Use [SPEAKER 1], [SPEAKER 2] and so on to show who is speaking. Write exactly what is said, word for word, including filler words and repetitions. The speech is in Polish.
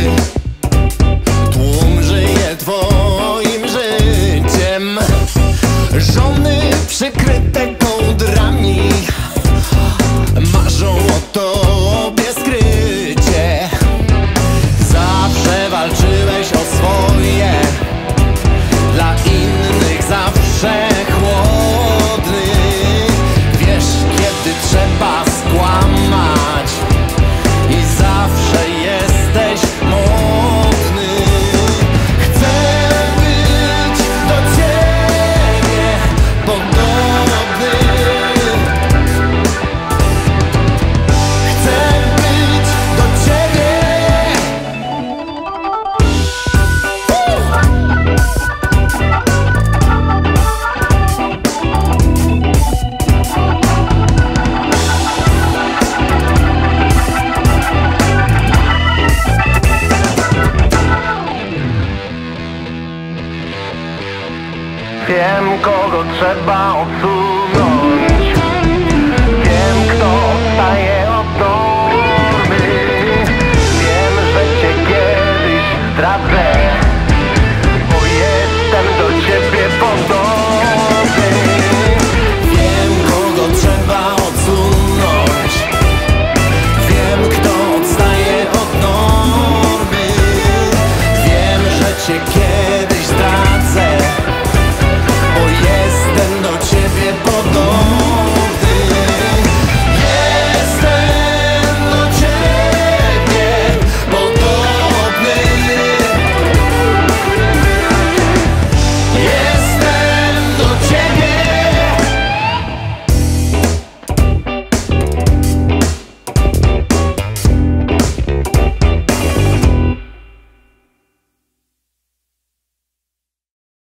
[SPEAKER 1] Tłum żyje twoim życiem. Żony przykryte kołdrami marzą o tobie skrycie. Zawsze walczyłeś o swoje, dla innych zawsze chłodny. Wiesz, kiedy trzeba skłamać i zawsze jesteś modny. Chcę być do ciebie podobny. Chcę być do ciebie. Wiem, kogo trzeba odsunąć.